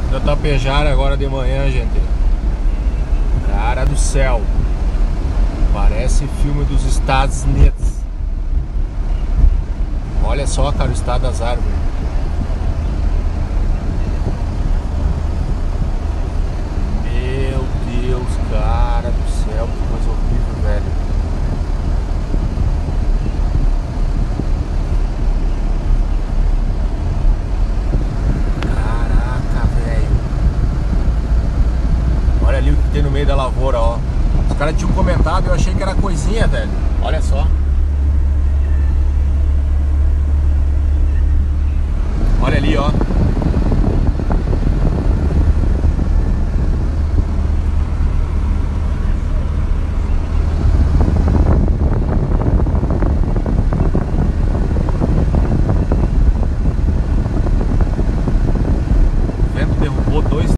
Da Tapejara agora de manhã, gente. Cara do céu. Parece filme dos Estados Unidos. Olha só, cara, o estado das árvores. Meu Deus, cara do céu, que coisa horrível, velho. Olha ali o que tem no meio da lavoura, ó. Os caras tinham comentado e eu achei que era coisinha, velho. Olha só. Olha ali, ó.